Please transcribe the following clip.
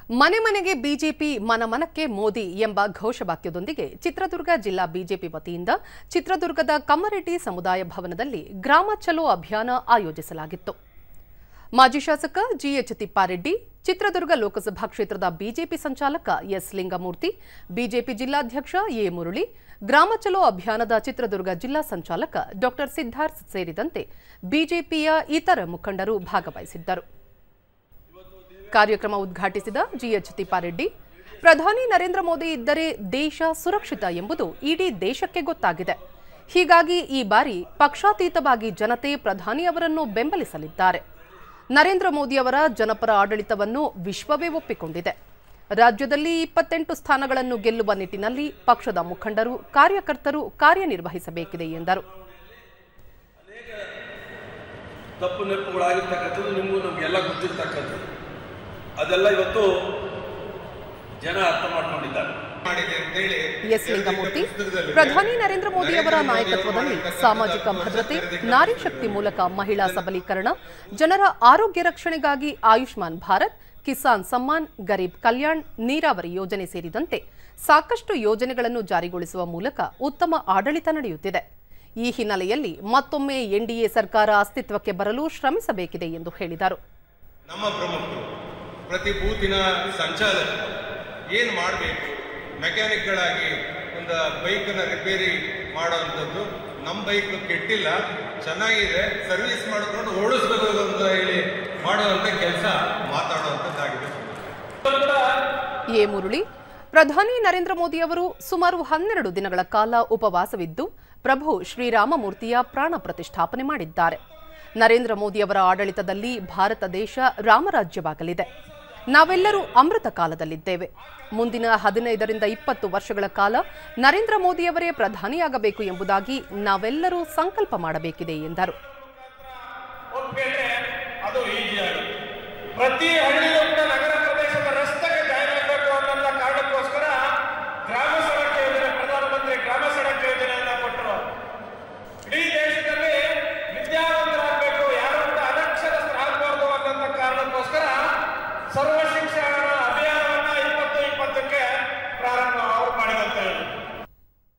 ಮನೆ ಮನೆಗೆ ಬಿಜೆಪಿ ಮನಮನಕ್ಕೆ ಮೋದಿ ಎಂಬ ಘೋಷವಾಕ್ಯದೊಂದಿಗೆ ಚಿತ್ರದುರ್ಗ ಜಿಲ್ಲಾ ಬಿಜೆಪಿ ವತಿಯಿಂದ ಚಿತ್ರದುರ್ಗದ ಕಮ್ಮರೆಡ್ಡಿ ಸಮುದಾಯ ಭವನದಲ್ಲಿ ಗ್ರಾಮ ಚಲೋ ಅಭಿಯಾನ ಆಯೋಜಿಸಲಾಗಿತ್ತು. ಮಾಜಿ ಶಾಸಕ ಜಿಎಚ್ ತಿಪ್ಪಾರೆಡ್ಡಿ, ಚಿತ್ರದುರ್ಗ ಲೋಕಸಭಾ ಕ್ಷೇತ್ರದ ಬಿಜೆಪಿ ಸಂಚಾಲಕ ಎಸ್ ಲಿಂಗಮೂರ್ತಿ, ಬಿಜೆಪಿ ಜಿಲ್ಲಾಧ್ಯಕ್ಷ ಎ ಮುರಳಿ, ಗ್ರಾಮ ಚಲೋ ಅಭಿಯಾನದ ಚಿತ್ರದುರ್ಗ ಜಿಲ್ಲಾ ಸಂಚಾಲಕ ಡಾ ಸಿದ್ಧಾರ್ಥ ಸೇರಿದಂತೆ ಬಿಜೆಪಿಯ ಇತರ ಮುಖಂಡರು ಭಾಗವಹಿಸಿದ್ದರು. ಕಾರ್ಯಕ್ರಮ ಉದ್ಘಾಟಿಸಿದ ಜಿಎಚ್ ತಿಪ್ಪಾರೆಡ್ಡಿ, ಪ್ರಧಾನಿ ನರೇಂದ್ರ ಮೋದಿ ಇದ್ದರೆ ದೇಶ ಸುರಕ್ಷಿತ ಎಂಬುದು ಇಡೀ ದೇಶಕ್ಕೆ ಗೊತ್ತಾಗಿದೆ. ಹೀಗಾಗಿ ಈ ಬಾರಿ ಪಕ್ಷಾತೀತವಾಗಿ ಜನತೆ ಪ್ರಧಾನಿಯವರನ್ನು ಬೆಂಬಲಿಸಲಿದ್ದಾರೆ. ನರೇಂದ್ರ ಮೋದಿಯವರ ಜನಪರ ಆಡಳಿತವನ್ನು ವಿಶ್ವವೇ ಒಪ್ಪಿಕೊಂಡಿದೆ. ರಾಜ್ಯದಲ್ಲಿ 28 ಸ್ಥಾನಗಳನ್ನು ಗೆಲ್ಲುವ ನಿಟ್ಟಿನಲ್ಲಿ ಪಕ್ಷದ ಮುಖಂಡರು, ಕಾರ್ಯಕರ್ತರು ಕಾರ್ಯನಿರ್ವಹಿಸಬೇಕಿದೆ ಎಂದರು. ತಪ್ಪು ನೆನಪುಗಳಾಗಿರ್ತಕ್ಕಂಥದ್ದು ನಿಮಗೂ ನಮಗೆಲ್ಲ ಗೊತ್ತಿರ್ತಕ್ಕಂಥದ್ದು, ಅದೆಲ್ಲ ಇವತ್ತು ಜನ ಅರ್ಥ ಮಾಡ್ಕೊಂಡಿದ್ದಾರೆ. ಎಸ್ ಲಿಂಗಮೂರ್ತಿ, ಪ್ರಧಾನಿ ನರೇಂದ್ರ ಮೋದಿಯವರ ನಾಯಕತ್ವದಲ್ಲಿ ಸಾಮಾಜಿಕ ಭದ್ರತೆ, ನಾರಿ ಶಕ್ತಿ ಮೂಲಕ ಮಹಿಳಾ ಸಬಲೀಕರಣ, ಜನರ ಆರೋಗ್ಯ ರಕ್ಷಣೆಗಾಗಿ ಆಯುಷ್ಮಾನ್ ಭಾರತ್, ಕಿಸಾನ್ ಸಮ್ಮಾನ್, ಗರೀಬ್ ಕಲ್ಯಾಣ್, ನೀರಾವರಿ ಯೋಜನೆ ಸೇರಿದಂತೆ ಸಾಕಷ್ಟು ಯೋಜನೆಗಳನ್ನು ಜಾರಿಗೊಳಿಸುವ ಮೂಲಕ ಉತ್ತಮ ಆಡಳಿತ ನಡೆಯುತ್ತಿದೆ. ಈ ಹಿನ್ನೆಲೆಯಲ್ಲಿ ಮತ್ತೊಮ್ಮೆ ಎನ್ಡಿಎ ಸರ್ಕಾರ ಅಸ್ತಿತ್ವಕ್ಕೆ ಬರಲು ಶ್ರಮಿಸಬೇಕಿದೆ ಎಂದು ಹೇಳಿದರು. ನಮ್ಮ ಪ್ರಮುಖರು ಪ್ರತಿ ಬೂತಿನ ಸಂಚಾಲಕ ಏನು ಮಾಡಬೇಕು, ಮೆಕ್ಯಾನಿಕ್ಗಳಾಗಿ ಒಂದು ಬೈಕನ್ನು ರಿಪೇರಿ ಮಾಡೋವಂಥದ್ದು, ನಮ್ಮ ಬೈಕ್ ಕೆಟ್ಟಿಲ್ಲ, ಚೆನ್ನಾಗಿದೆ, ಸರ್ವಿಸ್ ಮಾಡಿಕೊಂಡು ಓಡಿಸ್ಬೇಕು ಅಂತ ಹೇಳಿ ಮಾಡುವಂಥ ಕೆಲಸ ಮಾತಾಡುವಂಥದ್ದಾಗಿದೆ. ಎ ಮುರಳಿ, ಪ್ರಧಾನಿ ನರೇಂದ್ರ ಮೋದಿಯವರು ಸುಮಾರು 12 ದಿನಗಳ ಕಾಲ ಉಪವಾಸವಿದ್ದು ಪ್ರಭು ಶ್ರೀರಾಮಮೂರ್ತಿಯ ಪ್ರಾಣ ಪ್ರತಿಷ್ಠಾಪನೆ ಮಾಡಿದ್ದಾರೆ. ನರೇಂದ್ರ ಮೋದಿಯವರ ಆಡಳಿತದಲ್ಲಿ ಭಾರತ ದೇಶ ರಾಮರಾಜ್ಯವಾಗಲಿದೆ. ನಾವೆಲ್ಲರೂ ಅಮೃತ ಕಾಲದಲ್ಲಿದ್ದೇವೆ. ಮುಂದಿನ 15 ರಿಂದ 20 ವರ್ಷಗಳ ಕಾಲ ನರೇಂದ್ರ ಮೋದಿಯವರೇ ಪ್ರಧಾನಿಯಾಗಬೇಕು ಎಂಬುದಾಗಿ ನಾವೆಲ್ಲರೂ ಸಂಕಲ್ಪ ಮಾಡಬೇಕಿದೆ ಎಂದರು. ಪ್ರತಿ ಹಳ್ಳಿಯೂ ಕೂಡ ನಗರ ಪ್ರದೇಶದ ರಸ್ತೆಗೆ ಜಾರಿಯಾಗಬೇಕು ಅನ್ನೋ ಕಾರಣಕ್ಕೋಸ್ಕರ ಗ್ರಾಮ ಸಡಕ್ ಯೋಜನೆ, ಪ್ರಧಾನಮಂತ್ರಿ ಗ್ರಾಮ ಸಡಕ್ ಯೋಜನೆಯನ್ನ ಕೊಟ್ಟರು. ಇಡೀ ದೇಶದಲ್ಲಿ ವಿದ್ಯಾವಂತರಾಗಬೇಕು, ಯಾರು ಕೂಡ ಅನಕ್ಷರಸ್ಥರಾಗಬಾರದು ಅನ್ನೋ ಕಾರಣಕ್ಕೋಸ್ಕರ ಸರ್ವ